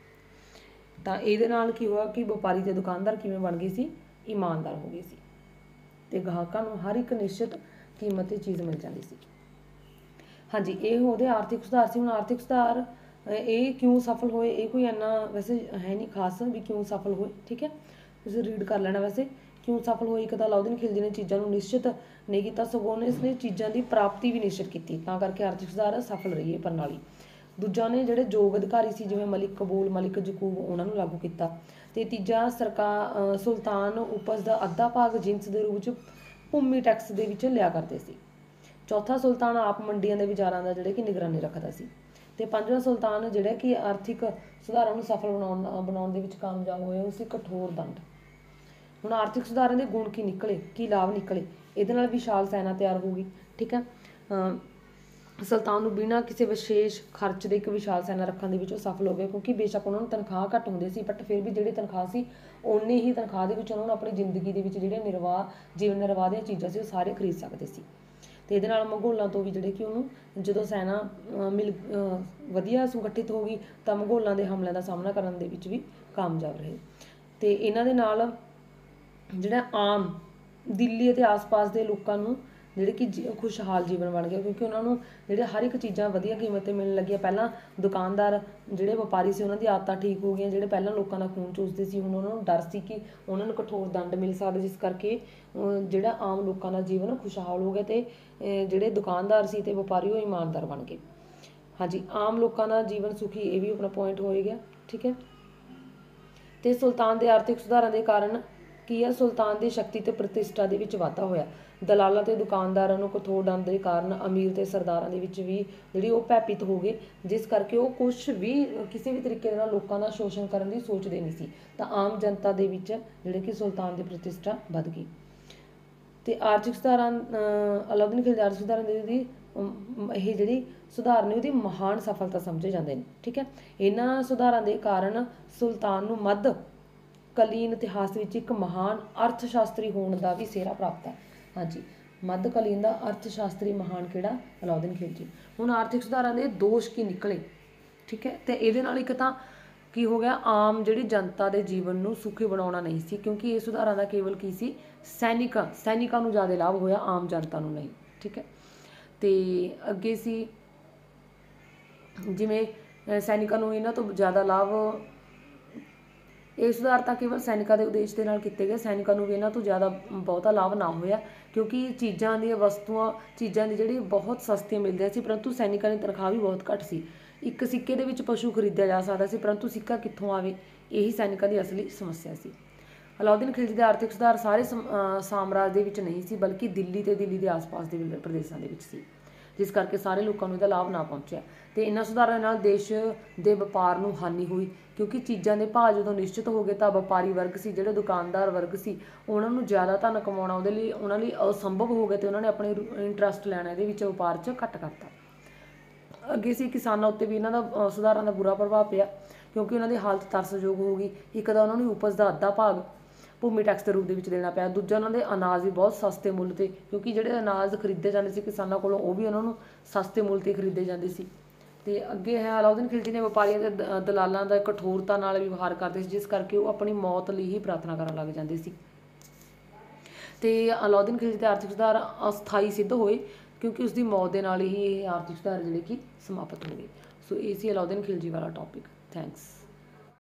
ਤਾਂ ਇਹਦੇ ਨਾਲ ਕੀ ਹੋਇਆ ਕਿ ਵਪਾਰੀ ਅਤੇ ਦੁਕਾਨਦਾਰ ਕਿਵੇਂ ਬਣ ਗਏ ਸੀ? ਇਮਾਨਦਾਰ ਹੋ ਗਏ ਸੀ, ਅਤੇ ਗਾਹਕਾਂ ਨੂੰ ਹਰ ਇੱਕ ਨਿਸ਼ਚਿਤ ਕੀਮਤ 'ਤੇ ਚੀਜ਼ ਮਿਲ ਜਾਂਦੀ ਸੀ। ਹਾਂਜੀ, ਇਹ ਉਹਦੇ ਆਰਥਿਕ ਸੁਧਾਰ ਸੀ। ਹੁਣ ਆਰਥਿਕ ਸੁਧਾਰ ਇਹ ਕਿਉਂ ਸਫਲ ਹੋਏ, ਇਹ ਕੋਈ ਇੰਨਾ ਵੈਸੇ ਹੈ ਨਹੀਂ ਖਾਸ ਵੀ ਕਿਉਂ ਸਫਲ ਹੋਏ। ਠੀਕ ਹੈ, ਤੁਸੀਂ ਰੀਡ ਕਰ ਲੈਣਾ। ਵੈਸੇ ਕਿਉਂ ਸਫਲ ਹੋਏ? ਇੱਕ ਤਾਂ ਅਲਾਉਦੀਨ ਖਿਲਜੀ ਨੇ ਚੀਜ਼ਾਂ ਨੂੰ ਨਿਸ਼ਚਿਤ ਨਹੀਂ ਕੀਤਾ, ਸਗੋਂ ਉਹਨੇ ਇਸਨੇ ਚੀਜ਼ਾਂ ਦੀ ਪ੍ਰਾਪਤੀ ਵੀ ਨਿਸ਼ਚਿਤ ਕੀਤੀ, ਤਾਂ ਕਰਕੇ ਆਰਥਿਕ ਸੁਧਾਰ ਸਫਲ ਰਹੀ ਹੈ ਪ੍ਰਣਾਲੀ। ਦੂਜਾ, ਨੇ ਜਿਹੜੇ ਯੋਗ ਅਧਿਕਾਰੀ ਸੀ ਜਿਵੇਂ ਮਲਿਕ ਕਬੂਲ, ਮਲਿਕ ਯਕੂਬ, ਉਹਨਾਂ ਨੂੰ ਲਾਗੂ ਕੀਤਾ। ਅਤੇ ਤੀਜਾ, ਸੁਲਤਾਨ ਉਪਜ ਦਾ ਅੱਧਾ ਭਾਗ ਜਿਨਸ ਦੇ ਰੂਪ 'ਚ ਭੂਮੀ ਟੈਕਸ ਦੇ ਵਿੱਚ ਲਿਆ ਕਰਦੇ ਸੀ। ਚੌਥਾ, ਸੁਲਤਾਨ ਆਪ ਮੰਡੀਆਂ ਦੇ ਵਿਚਾਰਾਂ ਦਾ ਜਿਹੜੇ ਕਿ ਨਿਗਰਾਨੀ ਰੱਖਦਾ ਸੀ। ਅਤੇ ਪੰਜਵਾਂ, ਸੁਲਤਾਨ ਜਿਹੜਾ ਕਿ ਆਰਥਿਕ ਸੁਧਾਰਾਂ ਨੂੰ ਸਫਲ ਬਣਾਉਣ ਦੇ ਵਿੱਚ ਕਾਮਯਾਬ ਹੋਏ, ਉਹ ਸੀ ਕਠੋਰ ਦੰਡ। ਹੁਣ ਆਰਥਿਕ ਸੁਧਾਰਾਂ ਦੇ ਗੁਣ ਕੀ ਨਿਕਲੇ, ਕੀ ਲਾਭ ਨਿਕਲੇ? ਇਹਦੇ ਨਾਲ ਵਿਸ਼ਾਲ ਸੈਨਾ ਤਿਆਰ ਹੋ ਗਈ। ਠੀਕ ਹੈ, ਸੁਲਤਾਨ ਨੂੰ ਬਿਨਾਂ ਕਿਸੇ ਵਿਸ਼ੇਸ਼ ਖਰਚ ਦੇ ਇੱਕ ਵਿਸ਼ਾਲ ਸੈਨਾ ਰੱਖਣ ਦੇ ਵਿੱਚ ਉਹ ਸਫਲ ਹੋ ਗਏ, ਕਿਉਂਕਿ ਬੇਸ਼ੱਕ ਉਹਨਾਂ ਨੂੰ ਤਨਖਾਹ ਘੱਟ ਹੁੰਦੀ ਸੀ, ਬਟ ਫਿਰ ਵੀ ਜਿਹੜੀ ਤਨਖਾਹ ਸੀ, ਓਨੀ ਹੀ ਤਨਖਾਹ ਦੇ ਵਿੱਚ ਉਹਨਾਂ ਨੂੰ ਆਪਣੀ ਜ਼ਿੰਦਗੀ ਦੇ ਵਿੱਚ ਜਿਹੜੇ ਜੀਵਨ ਨਿਰਵਾਹ ਦੀਆਂ ਚੀਜ਼ਾਂ ਸੀ, ਉਹ ਸਾਰੇ ਖਰੀਦ ਸਕਦੇ ਸੀ। ਤੇ ਇਹਦੇ ਨਾਲ ਮੰਗੋਲਾਂ ਤੋਂ ਵੀ ਜਿਹੜੇ ਕਿ ਉਹਨੂੰ ਜਦੋਂ ਸੈਨਾ ਵਧੀਆ ਸੰਗਠਿਤ ਹੋ ਗਈ ਤਾਂ ਮੰਗੋਲਾਂ ਦੇ ਹਮਲਿਆਂ ਦਾ ਸਾਹਮਣਾ ਕਰਨ ਦੇ ਵਿੱਚ ਵੀ ਕਾਮਯਾਬ ਰਹੇ। ਤੇ ਇਹਨਾਂ ਦੇ ਨਾਲ ਜਿਹੜਾ ਆਮ ਦਿੱਲੀ ਅਤੇ ਆਸ-ਪਾਸ ਦੇ ਲੋਕਾਂ ਨੂੰ ਜਿਹੜੇ ਕਿ ਖੁਸ਼ਹਾਲ ਜੀਵਨ ਬਣ ਗਿਆ, ਕਿਉਂਕਿ ਉਹਨਾਂ ਨੂੰ ਜਿਹੜੇ ਹਰ ਇੱਕ ਚੀਜ਼ਾਂ ਵਧੀਆ ਕੀਮਤ 'ਤੇ ਮਿਲਣ ਲੱਗੀਆਂ। ਪਹਿਲਾਂ ਦੁਕਾਨਦਾਰ ਜਿਹੜੇ ਵਪਾਰੀ ਸੀ ਉਹਨਾਂ ਦੀ ਆਦਤਾਂ ਠੀਕ ਹੋ ਗਈਆਂ, ਜਿਹੜੇ ਪਹਿਲਾਂ ਲੋਕਾਂ ਦਾ ਖੂਨ ਚੂਸਦੇ ਸੀ ਹੁਣ ਉਹਨਾਂ ਨੂੰ ਡਰ ਸੀ ਕਿ ਉਹਨਾਂ ਨੂੰ ਕਠੋਰ ਦੰਡ ਮਿਲ ਸਕਦਾ, ਜਿਸ ਕਰਕੇ ਜਿਹੜਾ ਆਮ ਲੋਕਾਂ ਦਾ ਜੀਵਨ ਖੁਸ਼ਹਾਲ ਹੋ ਗਿਆ ਅਤੇ ਜਿਹੜੇ ਦੁਕਾਨਦਾਰ ਸੀ ਅਤੇ ਵਪਾਰੀ ਉਹ ਇਮਾਨਦਾਰ ਬਣ ਗਏ। ਹਾਂਜੀ, ਆਮ ਲੋਕਾਂ ਦਾ ਜੀਵਨ ਸੁਖੀ, ਇਹ ਵੀ ਆਪਣਾ ਪੁਆਇੰਟ ਹੋ ਗਿਆ। ਠੀਕ ਹੈ, ਅਤੇ ਸੁਲਤਾਨ ਦੇ ਆਰਥਿਕ ਸੁਧਾਰਾਂ ਦੇ ਕਾਰਨ ਕੀ ਹੈ, ਸੁਲਤਾਨ ਦੀ ਸ਼ਕਤੀ ਅਤੇ ਪ੍ਰਤਿਸ਼ਠਾ ਦੇ ਵਿੱਚ ਵਾਧਾ ਹੋਇਆ। ਦਲਾਲਾਂ ਅਤੇ ਦੁਕਾਨਦਾਰਾਂ ਨੂੰ ਕਠੋਰ ਦੰਡ ਦੇ ਕਾਰਨ ਅਮੀਰ ਅਤੇ ਸਰਦਾਰਾਂ ਦੇ ਵਿੱਚ ਵੀ ਜਿਹੜੀ ਉਹ ਭੈਭੀਤ ਹੋ ਗਏ, ਜਿਸ ਕਰਕੇ ਉਹ ਕੁਛ ਵੀ ਕਿਸੇ ਵੀ ਤਰੀਕੇ ਦੇ ਨਾਲ ਲੋਕਾਂ ਦਾ ਸ਼ੋਸ਼ਣ ਕਰਨ ਦੀ ਸੋਚਦੇ ਨਹੀਂ ਸੀ। ਤਾਂ ਆਮ ਜਨਤਾ ਦੇ ਵਿੱਚ ਜਿਹੜੇ ਕਿ ਸੁਲਤਾਨ ਦੀ ਪ੍ਰਤਿਸ਼ਠਾ ਵੱਧ ਗਈ। ਅਤੇ ਆਰਥਿਕ ਸੁਧਾਰਾਂ ਅਲਾਉਦੀਨ ਖਿਲਜੀ ਆਰਥਿਕ ਸੁਧਾਰਾਂ ਦੀ ਇਹ ਜਿਹੜੀ ਸੁਧਾਰ ਨੇ ਉਹਦੀ ਮਹਾਨ ਸਫਲਤਾ ਸਮਝੇ ਜਾਂਦੇ ਨੇ। ਠੀਕ ਹੈ, ਇਹਨਾਂ ਸੁਧਾਰਾਂ ਦੇ ਕਾਰਨ ਸੁਲਤਾਨ ਨੂੰ ਮੱਧ ਕਾਲੀਨ ਇਤਿਹਾਸ ਵਿੱਚ ਇੱਕ ਮਹਾਨ ਅਰਥ ਸ਼ਾਸਤਰੀ ਹੋਣ ਦਾ ਵੀ ਸਿਹਰਾ ਪ੍ਰਾਪਤ ਹੈ। ਹਾਂਜੀ, ਮੱਧ ਕਾਲੀਨ ਦਾ ਅਰਥ ਸ਼ਾਸਤਰੀ ਮਹਾਨ ਕਿਹੜਾ, ਅਲਾਉਦੀਨ ਖਿਲਜੀ। ਹੁਣ ਆਰਥਿਕ ਸੁਧਾਰਾਂ ਦੇ ਦੋਸ਼ ਕੀ ਨਿਕਲੇ। ਠੀਕ ਹੈ, ਅਤੇ ਇਹਦੇ ਨਾਲ ਇੱਕ ਤਾਂ ਕੀ ਹੋ ਗਿਆ, ਆਮ ਜਿਹੜੀ ਜਨਤਾ ਦੇ ਜੀਵਨ ਨੂੰ ਸੁਖੀ ਬਣਾਉਣਾ ਨਹੀਂ ਸੀ, ਕਿਉਂਕਿ ਇਹ ਸੁਧਾਰਾਂ ਦਾ ਕੇਵਲ ਕੀ ਸੀ, ਸੈਨਿਕਾਂ ਨੂੰ ਜ਼ਿਆਦਾ ਲਾਭ ਹੋਇਆ, ਆਮ ਜਨਤਾ ਨੂੰ ਨਹੀਂ। ਠੀਕ ਹੈ, ਅਤੇ ਅੱਗੇ ਸੀ ਜਿਵੇਂ ਸੈਨਿਕਾਂ ਨੂੰ ਇਹਨਾਂ ਤੋਂ ਜ਼ਿਆਦਾ ਲਾਭ, ਇਹ ਸੁਧਾਰ ਤਾਂ ਕੇਵਲ ਸੈਨਿਕਾਂ ਦੇ ਉਦੇਸ਼ ਦੇ ਨਾਲ ਕੀਤੇ ਗਏ, ਸੈਨਿਕਾਂ ਨੂੰ ਵੀ ਇਹਨਾਂ ਤੋਂ ਜ਼ਿਆਦਾ ਬਹੁਤਾ ਲਾਭ ਨਾ ਹੋਇਆ, ਕਿਉਂਕਿ ਚੀਜ਼ਾਂ ਦੀ ਜਿਹੜੀ ਬਹੁਤ ਸਸਤੀਆਂ ਮਿਲਦੀਆਂ ਸੀ, ਪਰੰਤੂ ਸੈਨਿਕਾਂ ਦੀ ਤਨਖਾਹ ਵੀ ਬਹੁਤ ਘੱਟ ਸੀ। ਇੱਕ ਸਿੱਕੇ ਦੇ ਵਿੱਚ ਪਸ਼ੂ ਖਰੀਦਿਆ ਜਾ ਸਕਦਾ ਸੀ, ਪਰੰਤੂ ਸਿੱਕਾ ਕਿੱਥੋਂ ਆਵੇ, ਇਹੀ ਸੈਨਿਕਾਂ ਦੀ ਅਸਲੀ ਸਮੱਸਿਆ ਸੀ। ਅਲਾਉਦੀਨ ਖਿਲਜੀ ਦੇ ਆਰਥਿਕ ਸੁਧਾਰ ਸਾਰੇ ਸਾਮਰਾਜ ਦੇ ਵਿੱਚ ਨਹੀਂ ਸੀ, ਬਲਕਿ ਦਿੱਲੀ ਅਤੇ ਦਿੱਲੀ ਦੇ ਆਸ-ਪਾਸ ਦੇ ਪ੍ਰਦੇਸ਼ਾਂ ਦੇ ਵਿੱਚ ਸੀ, ਜਿਸ ਕਰਕੇ ਸਾਰੇ ਲੋਕਾਂ ਨੂੰ ਇਹਦਾ ਲਾਭ ਨਾ ਪਹੁੰਚਿਆ। ਅਤੇ ਇਹਨਾਂ ਸੁਧਾਰਾਂ ਨਾਲ ਦੇਸ਼ ਦੇ ਵਪਾਰ ਨੂੰ ਹਾਨੀ ਹੋਈ, ਕਿਉਂਕਿ ਚੀਜ਼ਾਂ ਦੇ ਭਾਅ ਜਦੋਂ ਨਿਸ਼ਚਿਤ ਹੋ ਗਏ ਤਾਂ ਵਪਾਰੀ ਵਰਗ ਸੀ, ਜਿਹੜੇ ਦੁਕਾਨਦਾਰ ਵਰਗ ਸੀ, ਉਹਨਾਂ ਨੂੰ ਜ਼ਿਆਦਾ ਧਨ ਕਮਾਉਣਾ ਉਹਨਾਂ ਲਈ ਅਸੰਭਵ ਹੋ ਗਿਆ, ਅਤੇ ਉਹਨਾਂ ਨੇ ਆਪਣੇ ਇੰਟਰਸਟ ਲੈਣਾ ਇਹਦੇ ਵਿੱਚ ਵਪਾਰ 'ਚ ਘੱਟ ਕਰਤਾ। ਅੱਗੇ ਸੀ ਕਿਸਾਨਾਂ ਉੱਤੇ ਵੀ ਇਹਨਾਂ ਦਾ ਸੁਧਾਰਾਂ ਦਾ ਬੁਰਾ ਪ੍ਰਭਾਵ ਪਿਆ, ਕਿਉਂਕਿ ਉਹਨਾਂ ਦੀ ਹਾਲਤ ਤਰਸਯੋਗ ਹੋ ਗਈ। ਇੱਕ ਤਾਂ ਉਹਨਾਂ ਨੂੰ ਉਪਜ ਦਾ ਅੱਧਾ ਭਾਗ ਭੂਮੀ ਟੈਕਸ ਦੇ ਰੂਪ ਦੇ ਵਿੱਚ ਦੇਣਾ ਪਿਆ, ਦੂਜਾ ਉਹਨਾਂ ਦੇ ਅਨਾਜ ਵੀ ਬਹੁਤ ਸਸਤੇ ਮੁੱਲ 'ਤੇ, ਕਿਉਂਕਿ ਜਿਹੜੇ ਅਨਾਜ ਖਰੀਦੇ ਜਾਂਦੇ ਸੀ ਕਿਸਾਨਾਂ ਕੋਲੋਂ ਉਹ ਵੀ ਉਹਨਾਂ ਨੂੰ ਸਸਤੇ ਮੁੱਲ 'ਤੇ ਖਰੀਦੇ ਜਾਂਦੇ ਸੀ। ਅਤੇ ਅੱਗੇ ਹੈ ਅਲਾਉਦੀਨ ਖਿਲਜੀ ਨੇ ਵਪਾਰੀਆਂ ਦੇ ਦਲਾਲਾਂ ਦਾ ਕਠੋਰਤਾ ਨਾਲ ਵਿਵਹਾਰ ਕਰਦੇ ਸੀ, ਜਿਸ ਕਰਕੇ ਉਹ ਆਪਣੀ ਮੌਤ ਲਈ ਹੀ ਪ੍ਰਾਰਥਨਾ ਕਰਨ ਲੱਗ ਜਾਂਦੇ ਸੀ। ਅਤੇ ਅਲਾਉਦੀਨ ਖਿਲਜੀ ਦੇ ਆਰਥਿਕ ਸੁਧਾਰ ਅਸਥਾਈ ਸਿੱਧ ਹੋਏ, ਕਿਉਂਕਿ ਉਸਦੀ ਮੌਤ ਦੇ ਨਾਲ ਹੀ ਇਹ ਆਰਥਿਕ ਸੁਧਾਰ ਜਿਹੜੇ ਕਿ ਸਮਾਪਤ ਹੋ ਗਏ। ਸੋ ਇਹ ਸੀ ਅਲਾਉਦੀਨ ਖਿਲਜੀ ਵਾਲਾ ਟੌਪਿਕ। ਥੈਂਕਸ।